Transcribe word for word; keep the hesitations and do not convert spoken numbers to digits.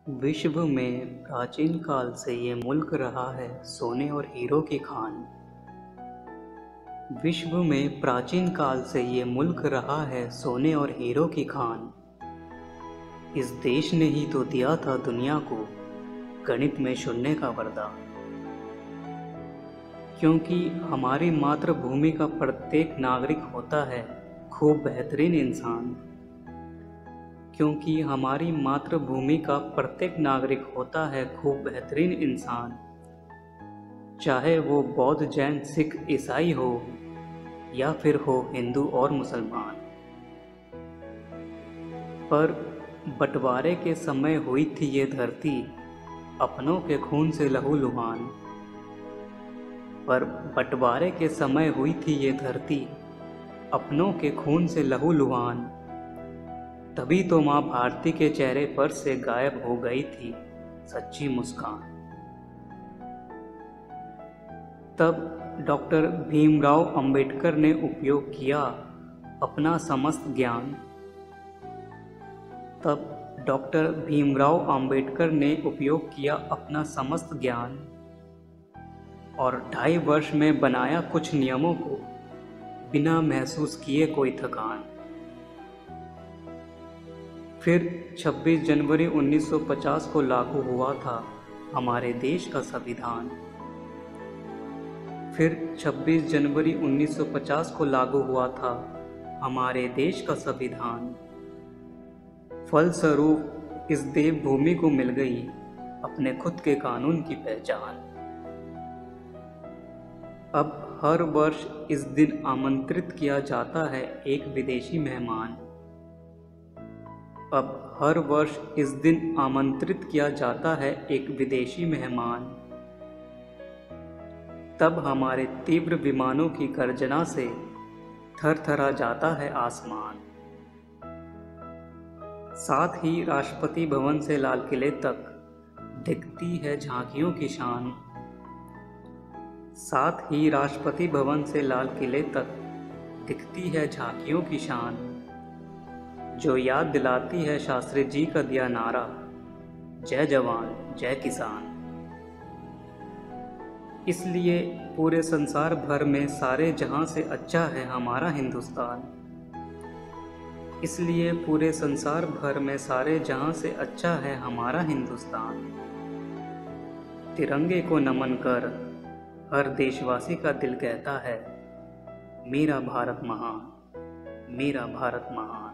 विश्व में प्राचीन काल से ये मुल्क रहा है सोने और हीरों की खान। विश्व में प्राचीन काल से ये मुल्क रहा है सोने और हीरों की खान। इस देश ने ही तो दिया था दुनिया को गणित में शून्य का वरदान। क्योंकि हमारी मातृभूमि का प्रत्येक नागरिक होता है खूब बेहतरीन इंसान। क्योंकि हमारी मातृभूमि का प्रत्येक नागरिक होता है खूब बेहतरीन इंसान, चाहे वो बौद्ध, जैन, सिख, ईसाई हो या फिर हो हिंदू और मुसलमान। पर बंटवारे के समय हुई थी ये धरती अपनों के खून से लहूलुहान। पर बंटवारे के समय हुई थी ये धरती अपनों के खून से लहूलुहान। तभी तो माँ भारती के चेहरे पर से गायब हो गई थी सच्ची मुस्कान। तब डॉक्टर भीमराव अंबेडकर ने उपयोग किया अपना समस्त ज्ञान। तब डॉक्टर भीमराव अंबेडकर ने उपयोग किया अपना समस्त ज्ञान और ढाई वर्ष में बनाया कुछ नियमों को बिना महसूस किए कोई थकान। फिर छब्बीस जनवरी उन्नीस सौ पचास को लागू हुआ था हमारे देश का संविधान। फिर छब्बीस जनवरी उन्नीस सौ पचास को लागू हुआ था हमारे देश का संविधान। फलस्वरूप इस देवभूमि को मिल गई अपने खुद के कानून की पहचान। अब हर वर्ष इस दिन आमंत्रित किया जाता है एक विदेशी मेहमान। अब हर वर्ष इस दिन आमंत्रित किया जाता है एक विदेशी मेहमान। तब हमारे तीव्र विमानों की गर्जना से थरथरा जाता है आसमान। साथ ही राष्ट्रपति भवन से लाल किले तक दिखती है झांकियों की शान। साथ ही राष्ट्रपति भवन से लाल किले तक दिखती है झांकियों की शान, जो याद दिलाती है शास्त्री जी का दिया नारा, जय जवान जय किसान। इसलिए पूरे संसार भर में सारे जहां से अच्छा है हमारा हिंदुस्तान। इसलिए पूरे संसार भर में सारे जहां से अच्छा है हमारा हिंदुस्तान। तिरंगे को नमन कर हर देशवासी का दिल कहता है, मेरा भारत महान, मेरा भारत महान।